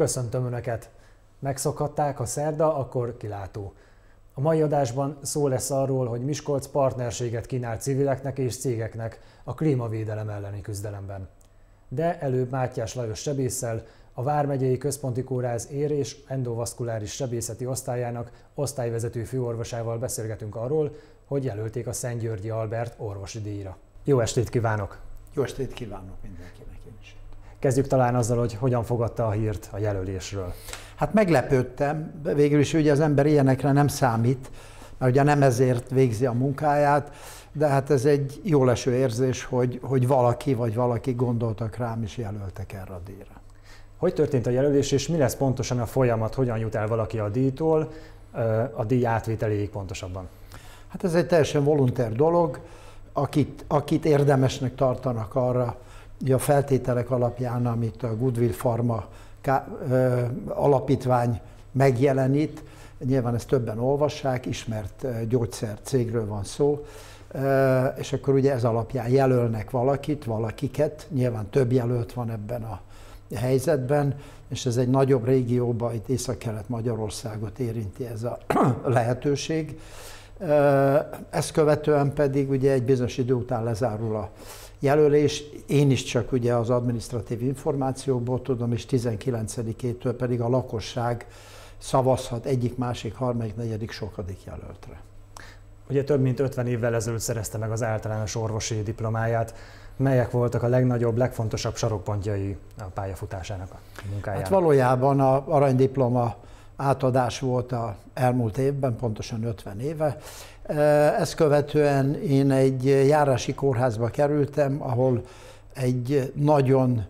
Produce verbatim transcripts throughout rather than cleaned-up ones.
Köszöntöm Önöket! Megszokhatták, ha szerda, akkor kilátó. A mai adásban szó lesz arról, hogy Miskolc partnerséget kínál civileknek és cégeknek a klímavédelem elleni küzdelemben. De előbb Mátyás Lajos sebésszel, a Vármegyei Központi Kórház ér- és endovaszkuláris sebészeti osztályának osztályvezető főorvosával beszélgetünk arról, hogy jelölték a Szent-Györgyi Albert orvosi díjra. Jó estét kívánok! Jó estét kívánok mindenkinek én is. Kezdjük talán azzal, hogy hogyan fogadta a hírt a jelölésről. Hát meglepődtem, végül is ugye az ember ilyenekre nem számít, mert ugye nem ezért végzi a munkáját, de hát ez egy jó leső érzés, hogy, hogy valaki vagy valaki gondoltak rám és jelöltek erre a díjra. Hogy történt a jelölés, és mi lesz pontosan a folyamat, hogyan jut el valaki a díjtól, a díj átvételéig pontosabban? Hát ez egy teljesen voluntér dolog, akit, akit érdemesnek tartanak arra, hogy a feltételek alapján, amit a Goodwill Pharma alapítvány megjelenít, nyilván ezt többen olvassák, ismert gyógyszercégről van szó, és akkor ugye ez alapján jelölnek valakit, valakiket, nyilván több jelölt van ebben a helyzetben, és ez egy nagyobb régióban, itt Észak-Kelet-Magyarországot érinti ez a lehetőség. Ezt követően pedig ugye egy bizonyos idő után lezárul a jelölés. Én is csak ugye az adminisztratív információkból tudom, és tizenkilencedikétől pedig a lakosság szavazhat egyik, másik, harmadik, negyedik, sokadik jelöltre. Ugye több mint ötven évvel ezelőtt szerezte meg az általános orvosi diplomáját. Melyek voltak a legnagyobb, legfontosabb sarokpontjai a pályafutásának, a munkájának? Hát valójában az aranydiploma átadás volt az elmúlt évben, pontosan ötven éve. Ezt követően én egy járási kórházba kerültem, ahol egy nagyon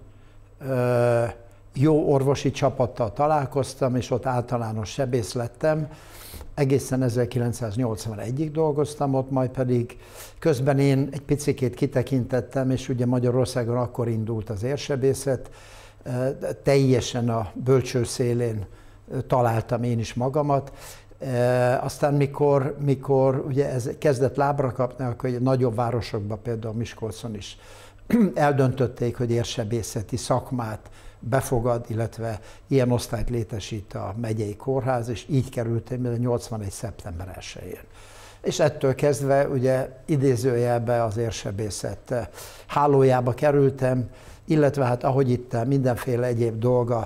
jó orvosi csapattal találkoztam, és ott általános sebész lettem. Egészen ezerkilencszáznyolcvanegyig dolgoztam ott, majd pedig közben én egy picikét kitekintettem, és ugye Magyarországon akkor indult az érsebészet, teljesen a bölcső szélén találtam én is magamat. Aztán mikor, mikor ugye ez kezdett lábra kapni, akkor egy nagyobb városokban, például Miskolcon is eldöntötték, hogy érsebészeti szakmát befogad, illetve ilyen osztályt létesít a megyei kórház, és így kerültem nyolcvanegy. szeptember elsején. És ettől kezdve ugye idézőjelbe az érsebészet hálójába kerültem, illetve hát ahogy itt mindenféle egyéb dolga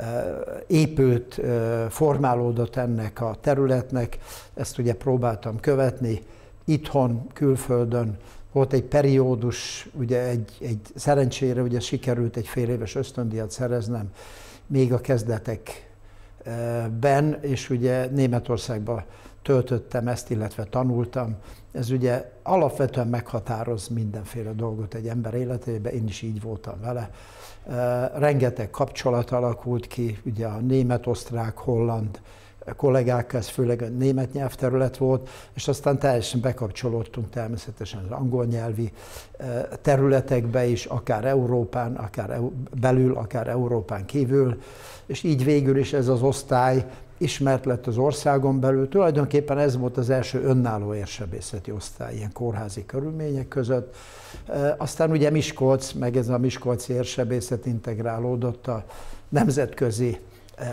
épült, formálódott ennek a területnek, ezt ugye próbáltam követni itthon, külföldön. Volt egy periódus, ugye egy, egy szerencsére ugye sikerült egy fél éves ösztöndíjat szereznem még a kezdetekben, és ugye Németországban töltöttem ezt, illetve tanultam. Ez ugye alapvetően meghatároz mindenféle dolgot egy ember életében, én is így voltam vele. Rengeteg kapcsolat alakult ki, ugye a német, osztrák, holland kollégákkal, ez főleg a német nyelvterület volt, és aztán teljesen bekapcsolódtunk természetesen az angol nyelvi területekbe is, akár Európán, akár belül, akár Európán kívül, és így végül is ez az osztály ismert lett az országon belül. Tulajdonképpen ez volt az első önálló érsebészeti osztály ilyen kórházi körülmények között. Aztán ugye Miskolc, meg ez a miskolci érsebészet integrálódott a nemzetközi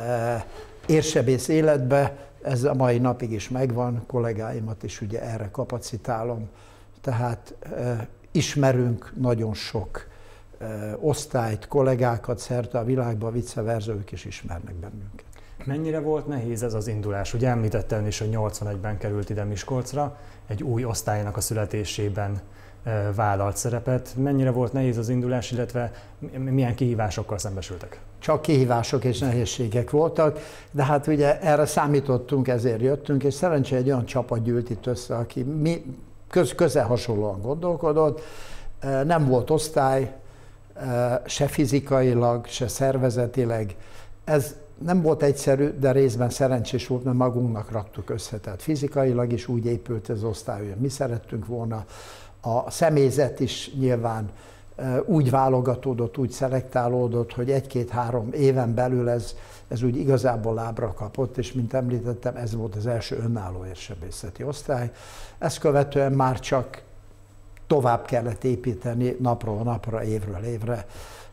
érsebész életbe, ez a mai napig is megvan, kollégáimat is ugye erre kapacitálom. Tehát e, ismerünk nagyon sok e, osztályt, kollégákat szerte a világban, vice versa, ők is ismernek bennünket. Mennyire volt nehéz ez az indulás? Ugye említette ön is, hogy nyolcvanegyben került ide Miskolcra, egy új osztálynak a születésében e, vállalt szerepet. Mennyire volt nehéz az indulás, illetve milyen kihívásokkal szembesültek? Csak kihívások és nehézségek voltak, de hát ugye erre számítottunk, ezért jöttünk, és szerencsére egy olyan csapat gyűlt itt össze, aki mi köz, közel hasonlóan gondolkodott. Nem volt osztály, se fizikailag, se szervezetileg. Ez nem volt egyszerű, de részben szerencsés volt, mert magunknak raktuk össze. Tehát fizikailag is úgy épült ez az osztály, hogy mi szerettünk volna. A személyzet is nyilván úgy válogatódott, úgy szelektálódott, hogy egy-két-három éven belül ez, ez úgy igazából lábra kapott, és mint említettem, ez volt az első önálló érsebészeti osztály. Ezt követően már csak tovább kellett építeni napról napra, évről évre.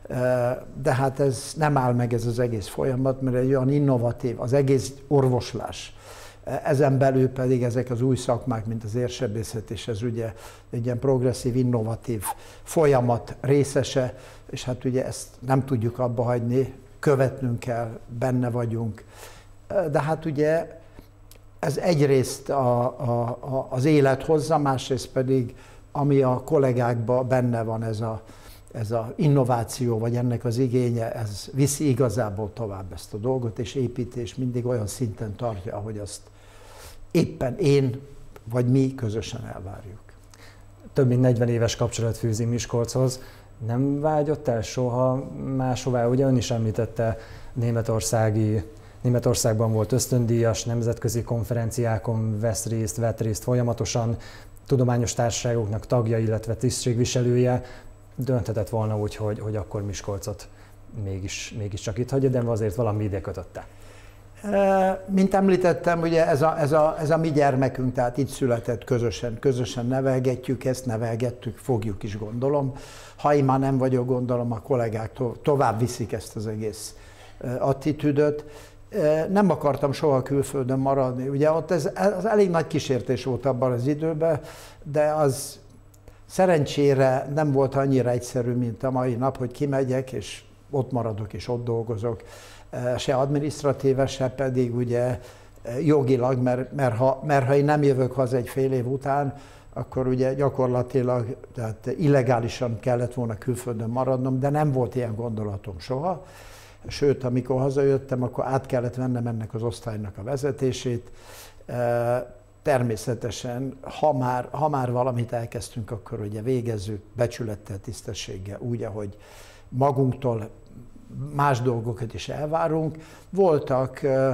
De hát ez nem áll meg ez az egész folyamat, mert egy olyan innovatív, az egész orvoslás. Ezen belül pedig ezek az új szakmák, mint az érsebészet, és ez ugye egy ilyen progresszív, innovatív folyamat részese, és hát ugye ezt nem tudjuk abba hagyni, követnünk kell, benne vagyunk. De hát ugye ez egyrészt a, a, a, az élet hozza, másrészt pedig, ami a kollégákban benne van, ez a, ez a innováció, vagy ennek az igénye, ez viszi igazából tovább ezt a dolgot, és építi, és mindig olyan szinten tartja, ahogy azt éppen én, vagy mi közösen elvárjuk. Több mint negyven éves kapcsolat fűzi Miskolchoz. Nem vágyott el soha máshová? Ugye ön is említette, németországi, Németországban volt ösztöndíjas, nemzetközi konferenciákon vesz részt, vett részt folyamatosan, tudományos társaságoknak tagja, illetve tisztségviselője. Dönthetett volna úgy, hogy, hogy akkor Miskolcot mégis, mégiscsak itt hagyja, de azért valami ide kötötte. Mint említettem, ugye ez a, ez, a, ez a mi gyermekünk, tehát itt született közösen, közösen nevelgetjük ezt, nevelgettük, fogjuk is gondolom. Ha én már nem vagyok, gondolom, a kollégák to, tovább viszik ezt az egész attitűdöt. Nem akartam soha külföldön maradni, ugye ott ez, ez elég nagy kísértés volt abban az időben, de az szerencsére nem volt annyira egyszerű, mint a mai nap, hogy kimegyek, és ott maradok, és ott dolgozok. Se adminisztratíve, se pedig ugye jogilag, mert, mert, ha, mert ha én nem jövök haza egy fél év után, akkor ugye gyakorlatilag, tehát illegálisan kellett volna külföldön maradnom, de nem volt ilyen gondolatom soha. Sőt, amikor hazajöttem, akkor át kellett vennem ennek az osztálynak a vezetését. Természetesen, ha már, ha már valamit elkezdtünk, akkor ugye végezzük becsülettel, tisztességgel, úgy, ahogy magunktól más dolgokat is elvárunk. Voltak ö,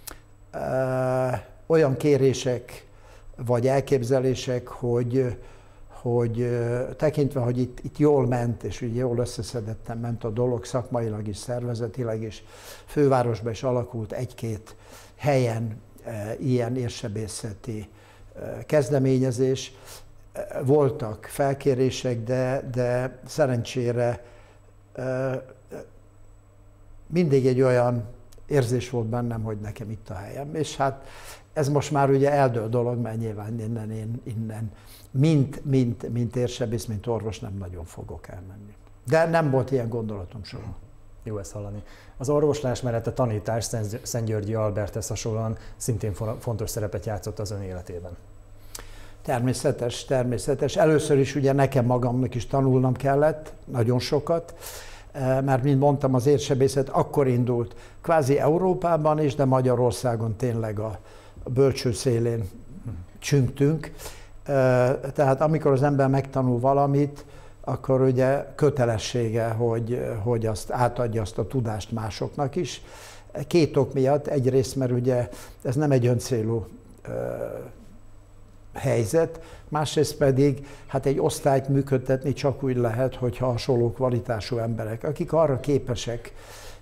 ö, olyan kérések vagy elképzelések, hogy, hogy ö, tekintve, hogy itt, itt jól ment, és ugye jól összeszedetten ment a dolog, szakmailag is, szervezetileg is, fővárosban is alakult egy-két helyen ö, ilyen érsebészeti ö, kezdeményezés. Voltak felkérések, de, de szerencsére ö, mindig egy olyan érzés volt bennem, hogy nekem itt a helyem. És hát ez most már ugye eldől dolog, mert nyilván innen, én, innen mint, mint, mint érsebész, mint orvos nem nagyon fogok elmenni. De nem volt ilyen gondolatom soha. Jó ezt hallani. Az orvoslás mellett a tanítás Szentgyörgyi Alberthez hasonlóan szintén fontos szerepet játszott az ön életében. Természetes, természetes. Először is ugye nekem magamnak is tanulnom kellett, nagyon sokat. Mert, mint mondtam, az érsebészet akkor indult kvázi Európában is, de Magyarországon tényleg a bölcső szélén csüngtünk. Tehát amikor az ember megtanul valamit, akkor ugye kötelessége, hogy, hogy azt átadja azt a tudást másoknak is. Két ok miatt, egyrészt, mert ugye ez nem egy öncélú helyzet, másrészt pedig hát egy osztályt működtetni csak úgy lehet, hogyha hasonló kvalitású emberek, akik arra képesek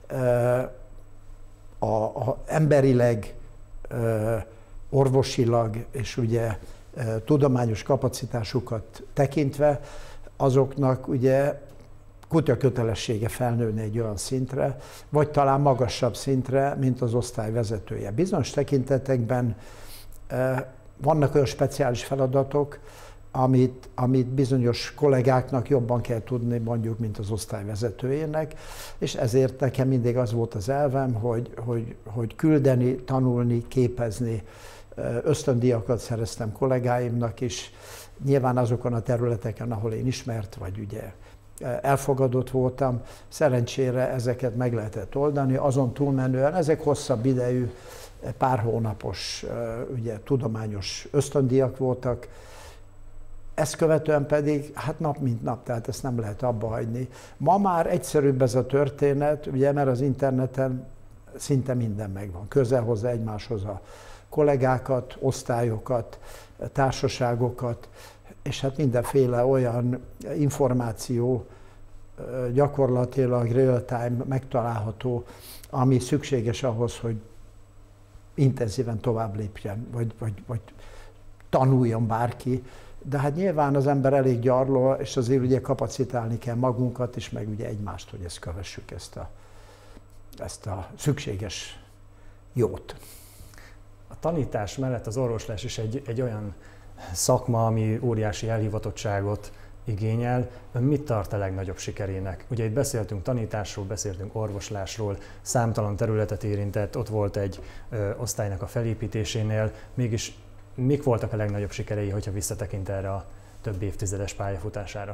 a, a emberileg, orvosilag és ugye tudományos kapacitásukat tekintve, azoknak ugye kutya kötelessége felnőni egy olyan szintre, vagy talán magasabb szintre, mint az osztály vezetője. Bizonyos tekintetekben vannak olyan speciális feladatok, amit, amit bizonyos kollégáknak jobban kell tudni, mondjuk, mint az osztály vezetőjének, és ezért nekem mindig az volt az elvem, hogy, hogy, hogy küldeni, tanulni, képezni, ösztöndíjakat szereztem kollégáimnak is, nyilván azokon a területeken, ahol én ismert, vagy ugye elfogadott voltam, szerencsére ezeket meg lehetett oldani, azon túlmenően ezek hosszabb idejű, pár hónapos ugye, tudományos ösztöndíjak voltak, ezt követően pedig hát nap mint nap, tehát ezt nem lehet abba hagyni. Ma már egyszerűbb ez a történet, ugye, mert az interneten szinte minden megvan. Közel hozzá egymáshoz a kollégákat, osztályokat, társaságokat, és hát mindenféle olyan információ gyakorlatilag real-time megtalálható, ami szükséges ahhoz, hogy intenzíven tovább lépjen, vagy, vagy, vagy tanuljon bárki. de hát nyilván az ember elég gyarló, és azért ugye kapacitálni kell magunkat is, meg ugye egymást, hogy ezt kövessük, ezt a, ezt a szükséges jót. A tanítás mellett az orvoslás is egy, egy olyan szakma, ami óriási elhivatottságot igényel. Ön mit tart a legnagyobb sikerének? Ugye itt beszéltünk tanításról, beszéltünk orvoslásról, számtalan területet érintett, ott volt egy ö, osztálynak a felépítésénél, mégis mik voltak a legnagyobb sikerei, hogyha visszatekint erre a több évtizedes pályafutására?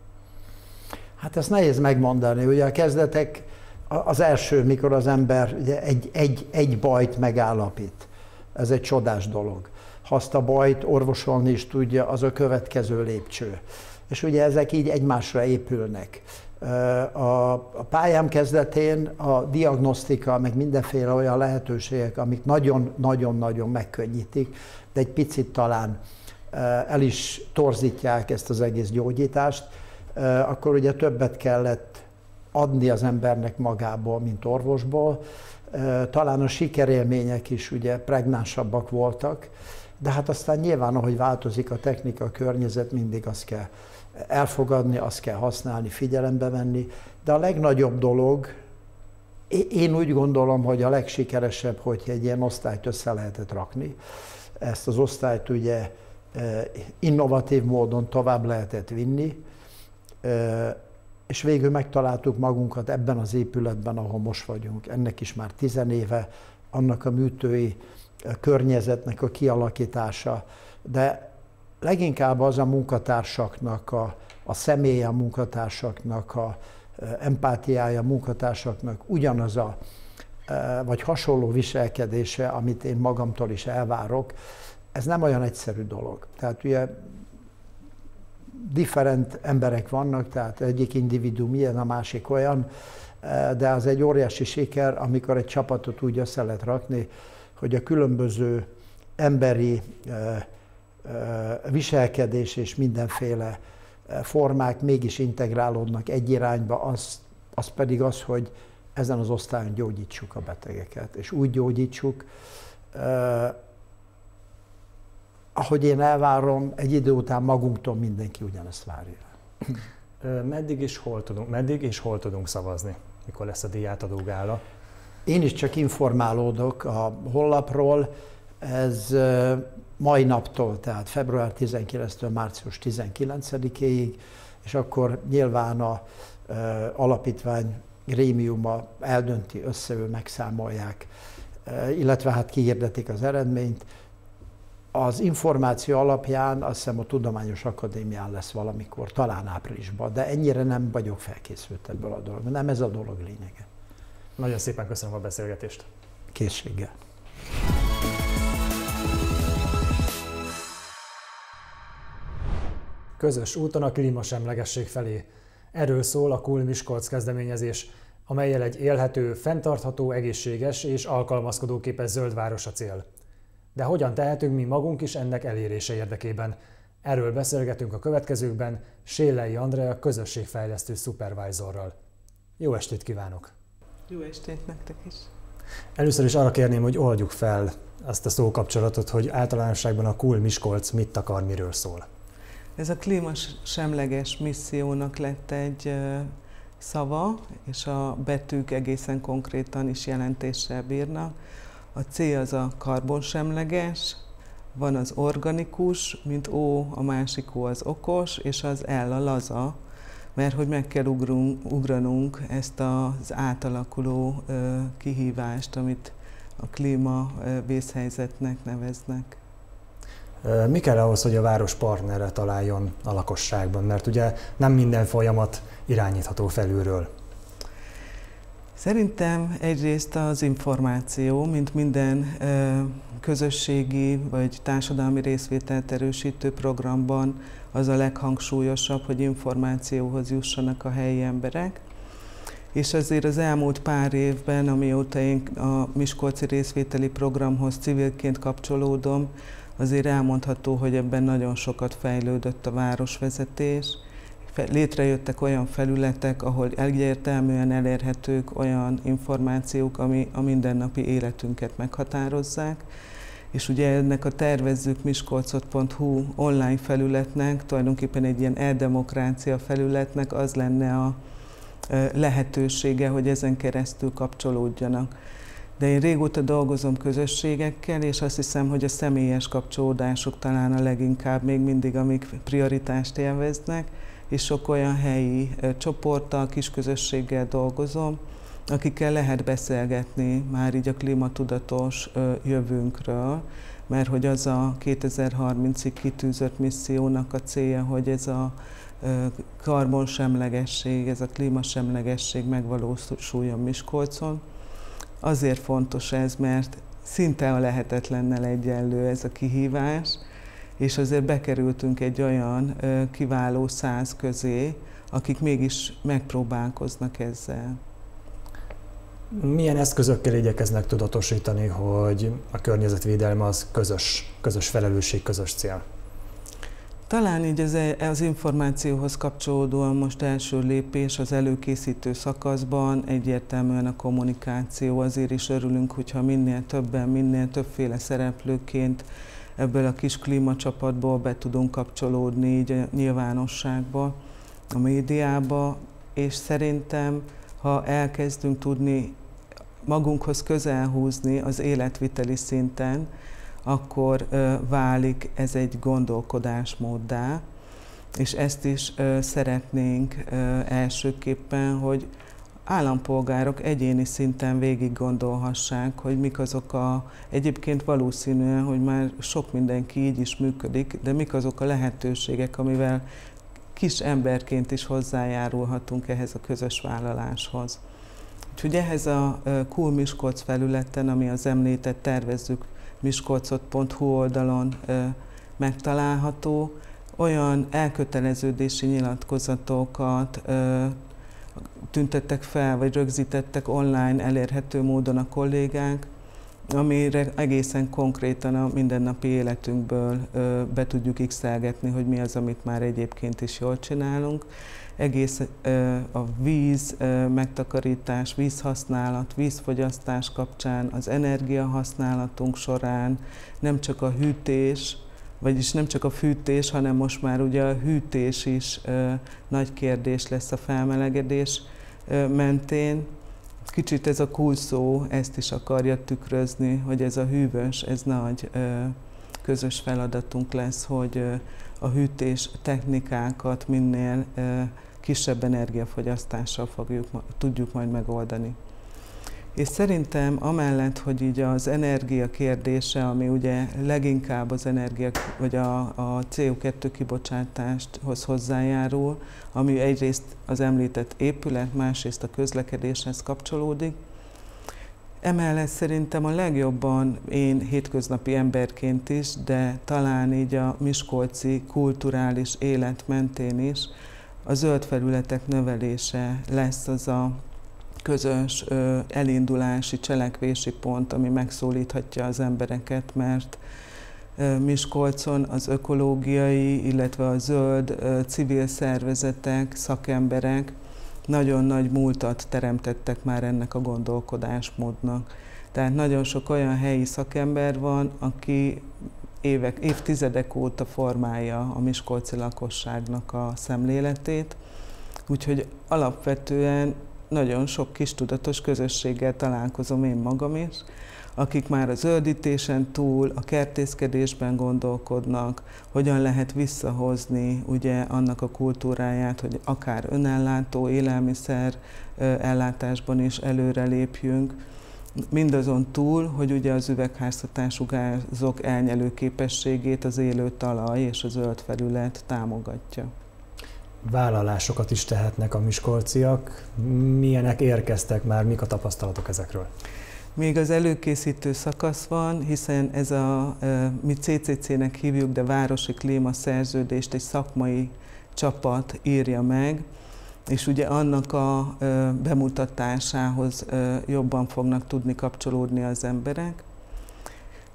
Hát ezt nehéz megmondani. Ugye a kezdetek az első, mikor az ember ugye egy, egy, egy bajt megállapít. Ez egy csodás dolog. Ha azt a bajt orvosolni is tudja, az a következő lépcső. És ugye ezek így egymásra épülnek. A, a pályám kezdetén a diagnosztika, meg mindenféle olyan lehetőségek, amik nagyon-nagyon-nagyon megkönnyítik, de egy picit talán el is torzítják ezt az egész gyógyítást, akkor ugye többet kellett adni az embernek magából, mint orvosból. Talán a sikerélmények is ugye pregnánsabbak voltak, de hát aztán nyilván, ahogy változik a technika, a környezet, mindig azt kell elfogadni, azt kell használni, figyelembe venni, de a legnagyobb dolog, én úgy gondolom, hogy a legsikeresebb, hogy egy ilyen osztályt össze lehetett rakni. Ezt az osztályt ugye innovatív módon tovább lehetett vinni, és végül megtaláltuk magunkat ebben az épületben, ahol most vagyunk. Ennek is már tizenéve, annak a műtői környezetnek a kialakítása, de leginkább az a munkatársaknak, a, a személye a munkatársaknak, a empátiája a munkatársaknak ugyanaz a, vagy hasonló viselkedése, amit én magamtól is elvárok. Ez nem olyan egyszerű dolog. Tehát ugye different emberek vannak, tehát egyik individuum ilyen, a másik olyan, de az egy óriási siker, amikor egy csapatot úgy össze lehet rakni, hogy a különböző emberi viselkedés és mindenféle formák mégis integrálódnak egy irányba, az, az pedig az, hogy ezen az osztályon gyógyítsuk a betegeket, és úgy gyógyítsuk, eh, ahogy én elvárom, egy idő után magunktól mindenki ugyanezt várja. Meddig és hol tudunk, meddig és hol tudunk szavazni? Mikor lesz a díjátadó gála? Én is csak informálódok a honlapról, ez mai naptól, tehát február tizenkilencedikétől március tizenkilencedikéig, és akkor nyilván a e, alapítvány grémiuma eldönti, összeül, megszámolják, e, illetve hát kihirdetik az eredményt. Az információ alapján azt hiszem a Tudományos Akadémián lesz valamikor, talán áprilisban, de ennyire nem vagyok felkészült ebből a dologból. Nem ez a dolog lényege. Nagyon szépen köszönöm a beszélgetést. Készséggel. Közös úton a klímasemlegesség felé. Erről szól a Cool Miskolc kezdeményezés, amellyel egy élhető, fenntartható, egészséges és alkalmazkodóképes zöld város a cél. De hogyan tehetünk mi magunk is ennek elérése érdekében? Erről beszélgetünk a következőkben Sélei Andrea közösségfejlesztő szupervájzorral. Jó estét kívánok! Jó estét nektek is! Először is arra kérném, hogy oldjuk fel azt a szókapcsolatot, hogy általánosságban a Cool Miskolc mit akar, miről szól. Ez a klímasemleges missziónak lett egy szava, és a betűk egészen konkrétan is jelentéssel bírnak. A C az a karbonsemleges, van az organikus, mint O, a másik O az okos, és az L a laza, mert hogy meg kell ugrunk, ugranunk ezt az átalakuló kihívást, amit a klíma vészhelyzetnek neveznek. Mi kell ahhoz, hogy a város partnerre találjon a lakosságban? Mert ugye nem minden folyamat irányítható felülről. Szerintem egyrészt az információ, mint minden közösségi vagy társadalmi részvételt erősítő programban, az a leghangsúlyosabb, hogy információhoz jussanak a helyi emberek. És azért az elmúlt pár évben, amióta én a Miskolci részvételi programhoz civilként kapcsolódom, azért elmondható, hogy ebben nagyon sokat fejlődött a városvezetés. Létrejöttek olyan felületek, ahol egyértelműen elérhetők olyan információk, ami a mindennapi életünket meghatározzák. És ugye ennek a tervezzük miskolcot pont hu online felületnek, tulajdonképpen egy ilyen e-demokrácia felületnek az lenne a lehetősége, hogy ezen keresztül kapcsolódjanak. De én régóta dolgozom közösségekkel, és azt hiszem, hogy a személyes kapcsolódások talán a leginkább még mindig, amik prioritást élveznek, és sok olyan helyi csoporttal, kisközösséggel dolgozom, akikkel lehet beszélgetni már így a klímatudatos jövőnkről, mert hogy az a kétezer-harmincig kitűzött missziónak a célja, hogy ez a karbonsemlegesség, ez a klímasemlegesség megvalósuljon Miskolcon. Azért fontos ez, mert szinte a lehetetlennel egyenlő ez a kihívás, és azért bekerültünk egy olyan kiváló száz közé, akik mégis megpróbálkoznak ezzel. Milyen eszközökkel igyekeznek tudatosítani, hogy a környezetvédelme az közös, közös felelősség, közös cél? Talán így az, az információhoz kapcsolódóan most első lépés az előkészítő szakaszban egyértelműen a kommunikáció. Azért is örülünk, hogyha minél többen, minél többféle szereplőként ebből a kis klímacsapatból be tudunk kapcsolódni így a nyilvánosságba, a médiába, és szerintem, ha elkezdünk tudni magunkhoz közel húzni az életviteli szinten, akkor ö, válik ez egy gondolkodásmóddá, és ezt is ö, szeretnénk ö, elsőképpen, hogy állampolgárok egyéni szinten végig gondolhassák, hogy mik azok a, egyébként valószínűen, hogy már sok mindenki így is működik, de mik azok a lehetőségek, amivel kis emberként is hozzájárulhatunk ehhez a közös vállaláshoz. Úgyhogy ehhez a Cool Miskolc felületen, ami az említett tervezzük miskolcot pont hu oldalon megtalálható, olyan elköteleződési nyilatkozatokat tüntettek fel, vagy rögzítettek online elérhető módon a kollégák, amire egészen konkrétan a mindennapi életünkből be tudjuk x-elgetni, hogy mi az, amit már egyébként is jól csinálunk. Egész a víz megtakarítás, vízhasználat, vízfogyasztás kapcsán, az energiahasználatunk során, nem csak a hűtés, vagyis nem csak a fűtés, hanem most már ugye a hűtés is nagy kérdés lesz a felmelegedés mentén. Kicsit ez a cool szó ezt is akarja tükrözni, hogy ez a hűvös, ez nagy közös feladatunk lesz, hogy a hűtés technikákat minél kisebb energiafogyasztással fogjuk, tudjuk majd megoldani. És szerintem amellett, hogy így az energia kérdése, ami ugye leginkább az energia, vagy a, a cé o kettő kibocsátáshoz hozzájárul, ami egyrészt az említett épület, másrészt a közlekedéshez kapcsolódik. Emellett szerintem a legjobban én hétköznapi emberként is, de talán így a miskolci kulturális élet mentén is a zöld felületek növelése lesz az a közös ö, elindulási, cselekvési pont, ami megszólíthatja az embereket, mert ö, Miskolcon az ökológiai, illetve a zöld ö, civil szervezetek, szakemberek nagyon nagy múltat teremtettek már ennek a gondolkodásmódnak. Tehát nagyon sok olyan helyi szakember van, aki évek, évtizedek óta formálja a miskolci lakosságnak a szemléletét, úgyhogy alapvetően nagyon sok kis tudatos közösséggel találkozom én magam is, akik már a zöldítésen túl, a kertészkedésben gondolkodnak, hogyan lehet visszahozni ugye annak a kultúráját, hogy akár önellátó élelmiszer ellátásban is előrelépjünk, mindazon túl, hogy ugye az üvegházhatású gázok elnyelő képességét az élő talaj és a zöld felület támogatja. Vállalásokat is tehetnek a miskolciak. Milyenek érkeztek már, mik a tapasztalatok ezekről? Még az előkészítő szakasz van, hiszen ez a, mi cé cé cé-nek hívjuk, de Városi Klímaszerződést egy szakmai csapat írja meg, és ugye annak a bemutatásához jobban fognak tudni kapcsolódni az emberek.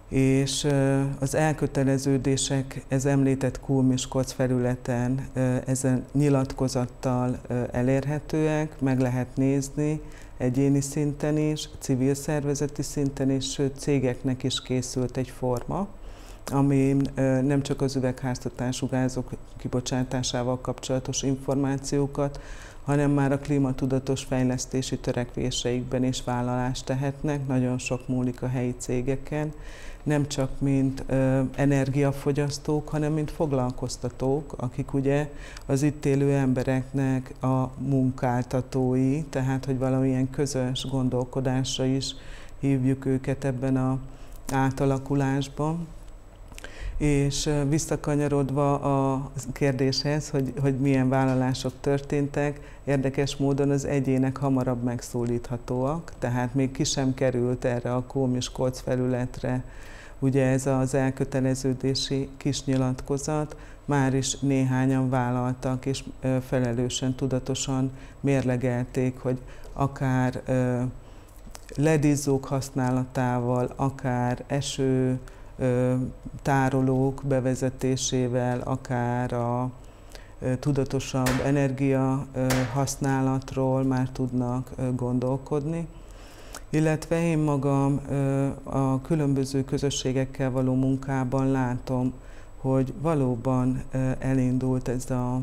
És az elköteleződések ez említett Kúl-Miskolc felületen ezen nyilatkozattal elérhetőek, meg lehet nézni egyéni szinten is, civil szervezeti szinten is, sőt cégeknek is készült egy forma, ami nem csak az üvegházhatású gázok kibocsátásával kapcsolatos információkat, hanem már a klímatudatos fejlesztési törekvéseikben is vállalást tehetnek, nagyon sok múlik a helyi cégeken, nem csak mint ö, energiafogyasztók, hanem mint foglalkoztatók, akik ugye az itt élő embereknek a munkáltatói, tehát hogy valamilyen közös gondolkodásra is hívjuk őket ebben az átalakulásban. És visszakanyarodva a kérdéshez, hogy, hogy milyen vállalások történtek, érdekes módon az egyének hamarabb megszólíthatóak, tehát még ki sem került erre a Kúl-Miskolc felületre ugye ez az elköteleződési kis nyilatkozat, már is néhányan vállaltak és felelősen, tudatosan mérlegelték, hogy akár ledizzók használatával, akár eső tárolók bevezetésével, akár a tudatosabb energia használatról már tudnak gondolkodni. Illetve én magam a különböző közösségekkel való munkában látom, hogy valóban elindult ez a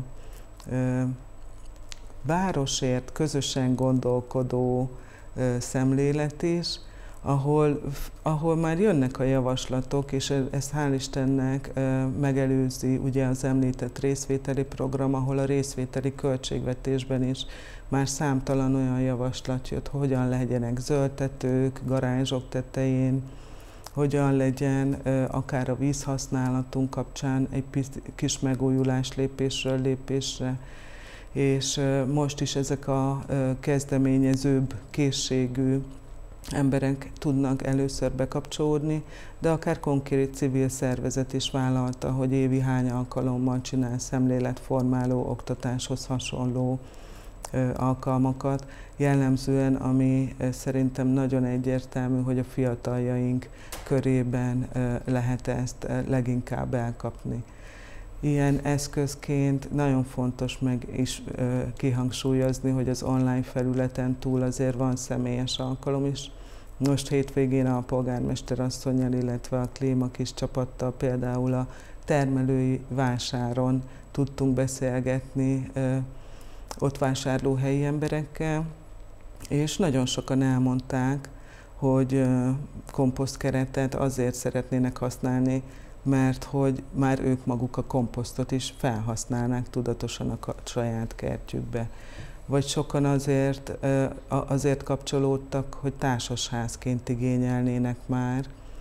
városért közösen gondolkodó szemlélet is, ahol, ahol már jönnek a javaslatok, és ezt hál' Istennek megelőzi ugye az említett részvételi program, ahol a részvételi költségvetésben is már számtalan olyan javaslat jött, hogyan legyenek zöldtetők, garázsok tetején, hogyan legyen akár a vízhasználatunk kapcsán egy kis megújulás lépésről lépésre, és most is ezek a kezdeményezőbb készségű emberek tudnak először bekapcsolódni, de akár konkrét civil szervezet is vállalta, hogy évi hány alkalommal csinál szemléletformáló, oktatáshoz hasonló alkalmakat. Jellemzően, ami szerintem nagyon egyértelmű, hogy a fiataljaink körében lehet ezt leginkább elkapni. Ilyen eszközként nagyon fontos meg is kihangsúlyozni, hogy az online felületen túl azért van személyes alkalom is. Most hétvégén a polgármester asszonnyal, illetve a Klíma kis csapattal például a termelői vásáron tudtunk beszélgetni ott vásárló helyi emberekkel, és nagyon sokan elmondták, hogy komposztkeretet azért szeretnének használni, mert hogy már ők maguk a komposztot is felhasználnák tudatosan a saját kertjükbe. Vagy sokan azért, azért kapcsolódtak, hogy társasházként igényelnének már,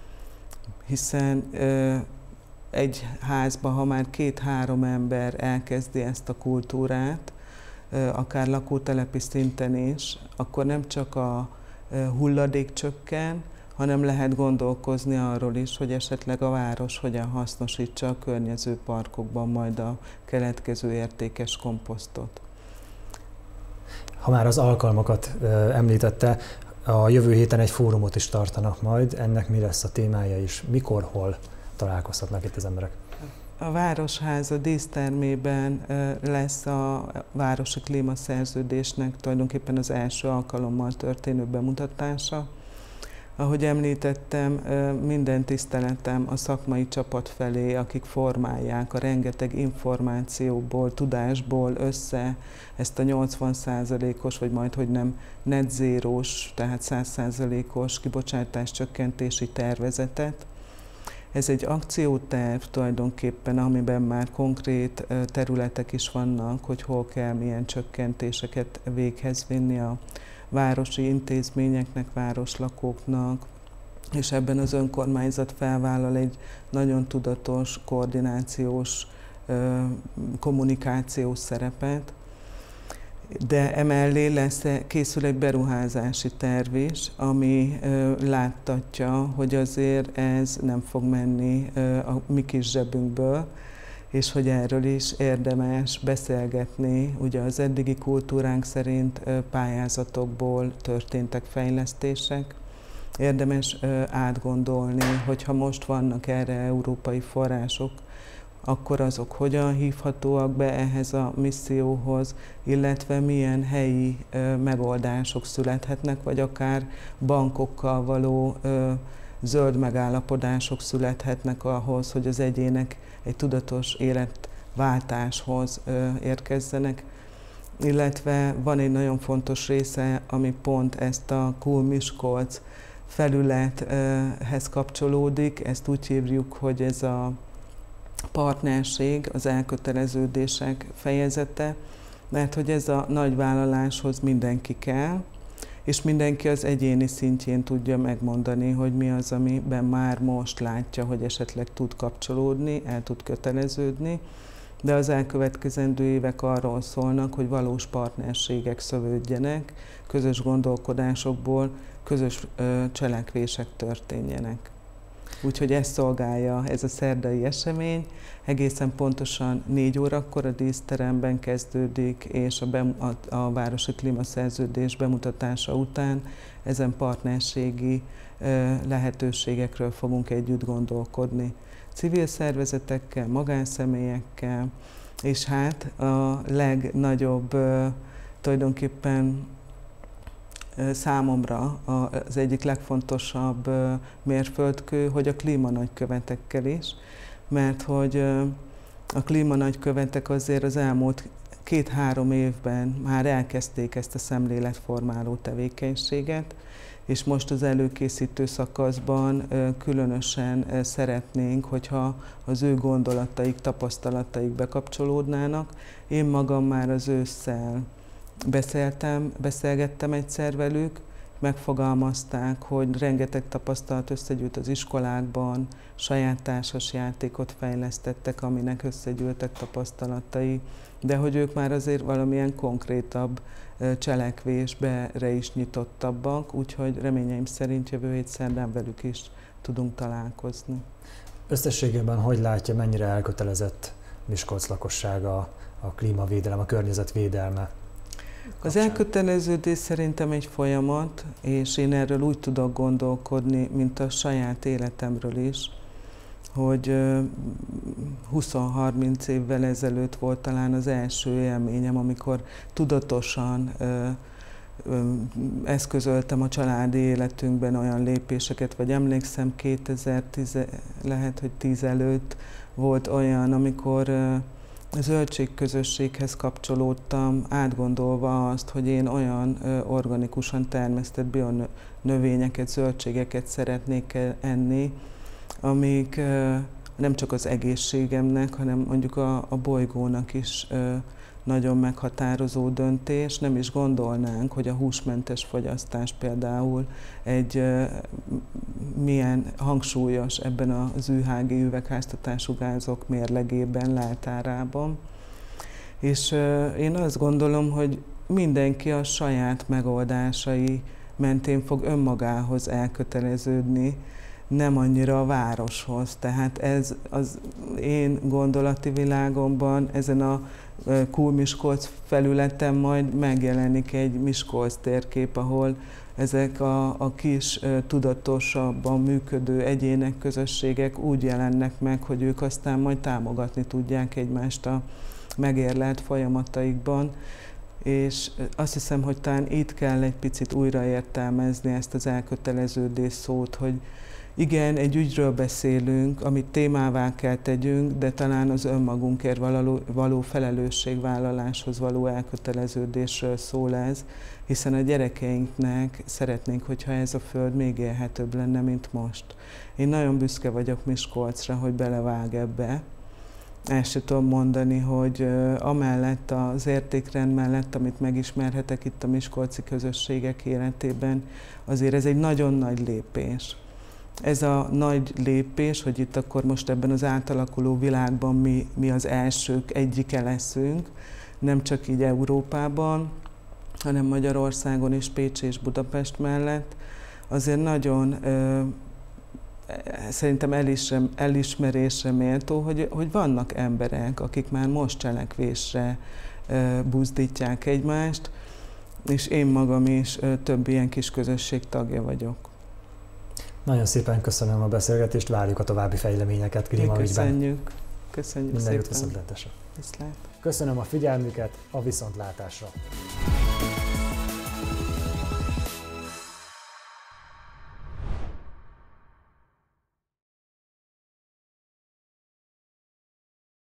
hiszen egy házba, ha már két-három ember elkezdi ezt a kultúrát, akár lakótelepi szinten is, akkor nem csak a hulladék csökken, hanem lehet gondolkozni arról is, hogy esetleg a város hogyan hasznosítsa a környező parkokban majd a keletkező értékes komposztot. Ha már az alkalmakat említette, a jövő héten egy fórumot is tartanak majd. Ennek mi lesz a témája is? Mikor, hol találkozhatnak itt az emberek? A Városháza dísztermében lesz a Városi Klímaszerződésnek tulajdonképpen az első alkalommal történő bemutatása. Ahogy említettem, minden tiszteletem a szakmai csapat felé, akik formálják a rengeteg információból, tudásból össze ezt a nyolcvan százalékos, vagy majd hogy nem net zérós, tehát száz százalékos kibocsátás csökkentési tervezetet. Ez egy akcióterv tulajdonképpen, amiben már konkrét területek is vannak, hogy hol kell milyen csökkentéseket véghez vinni a városi intézményeknek, városlakóknak, és ebben az önkormányzat felvállal egy nagyon tudatos, koordinációs, kommunikációs szerepet, de emellé lesz, készül egy beruházási terv is, ami láttatja, hogy azért ez nem fog menni a mi kis zsebünkből, és hogy erről is érdemes beszélgetni. Ugye az eddigi kultúránk szerint pályázatokból történtek fejlesztések, érdemes átgondolni, hogyha most vannak erre európai források, akkor azok hogyan hívhatóak be ehhez a misszióhoz, illetve milyen helyi megoldások születhetnek, vagy akár bankokkal való zöld megállapodások születhetnek ahhoz, hogy az egyének egy tudatos életváltáshoz érkezzenek. Illetve van egy nagyon fontos része, ami pont ezt a Cool Miskolc felülethez kapcsolódik. Ezt úgy hívjuk, hogy ez a partnerség, az elköteleződések fejezete, mert hogy ez a nagy vállaláshoz mindenki kell, és mindenki az egyéni szintjén tudja megmondani, hogy mi az, amiben már most látja, hogy esetleg tud kapcsolódni, el tud köteleződni, de az elkövetkezendő évek arról szólnak, hogy valós partnerségek szövődjenek, közös gondolkodásokból közös ö, cselekvések történjenek. Úgyhogy ezt szolgálja ez a szerdai esemény. Egészen pontosan négy órakor a díszteremben kezdődik, és a, bem, a, a Városi Klímaszerződés bemutatása után ezen partnerségi ö, lehetőségekről fogunk együtt gondolkodni. Civil szervezetekkel, magánszemélyekkel, és hát a legnagyobb ö, tulajdonképpen számomra az egyik legfontosabb mérföldkő, hogy a klímanagykövetekkel is, mert hogy a klímanagykövetek azért az elmúlt két-három évben már elkezdték ezt a szemléletformáló tevékenységet, és most az előkészítő szakaszban különösen szeretnénk, hogyha az ő gondolataik, tapasztalataik bekapcsolódnának. Én magam már az ősszel Beszéltem, beszélgettem egyszer velük, megfogalmazták, hogy rengeteg tapasztalat összegyűlt az iskolákban, saját társas játékot fejlesztettek, aminek összegyűltek tapasztalatai, de hogy ők már azért valamilyen konkrétabb cselekvésbe is nyitottabbak, úgyhogy reményeim szerint jövő hét szerdán velük is tudunk találkozni. Összességében hogy látja, mennyire elkötelezett Miskolc lakossága a klímavédelem, a környezetvédelme? Az elköteleződés szerintem egy folyamat, és én erről úgy tudok gondolkodni, mint a saját életemről is, hogy húsz-harminc évvel ezelőtt volt talán az első élményem, amikor tudatosan eszközöltem a családi életünkben olyan lépéseket, vagy emlékszem kétezer-tíz, lehet, hogy tíz előtt volt olyan, amikor a zöldségközösséghez kapcsolódtam, átgondolva azt, hogy én olyan ö, organikusan termesztett bionövényeket, zöldségeket szeretnék enni, amik ö, nem csak az egészségemnek, hanem mondjuk a, a bolygónak is ö, nagyon meghatározó döntés. Nem is gondolnánk, hogy a húsmentes fogyasztás például egy ö, milyen hangsúlyos ebben az ü há gé üvegháztatású gázok mérlegében, leltárában. És ö, én azt gondolom, hogy mindenki a saját megoldásai mentén fog önmagához elköteleződni, nem annyira a városhoz. Tehát ez az én gondolati világomban, ezen a Cool Miskolc felületen majd megjelenik egy Miskolc térkép, ahol ezek a, a kis, tudatosabban működő egyének, közösségek úgy jelennek meg, hogy ők aztán majd támogatni tudják egymást a megérlelt folyamataikban. És azt hiszem, hogy talán itt kell egy picit újraértelmezni ezt az elköteleződés szót, hogy igen, egy ügyről beszélünk, amit témává kell tegyünk, de talán az önmagunkért való, való felelősségvállaláshoz való elköteleződésről szól ez, hiszen a gyerekeinknek szeretnénk, hogyha ez a föld még élhetőbb lenne, mint most. Én nagyon büszke vagyok Miskolcra, hogy belevág ebbe. Ezt sem tudom mondani, hogy amellett az értékrend mellett, amit megismerhetek itt a miskolci közösségek életében, azért ez egy nagyon nagy lépés. Ez a nagy lépés, hogy itt akkor most ebben az átalakuló világban mi, mi az elsők egyike leszünk, nem csak így Európában, hanem Magyarországon is, Pécs és Budapest mellett, azért nagyon ö, szerintem elismer, elismerésre méltó, hogy, hogy vannak emberek, akik már most cselekvésre ö, buzdítják egymást, és én magam is ö, több ilyen kis közösség tagja vagyok. Nagyon szépen köszönöm a beszélgetést, várjuk a további fejleményeket klímaügyben. Köszönjük. Köszönjük Minden szépen. jót, viszontlátásra. Viszlát. Köszönöm a figyelmüket, a viszontlátásra.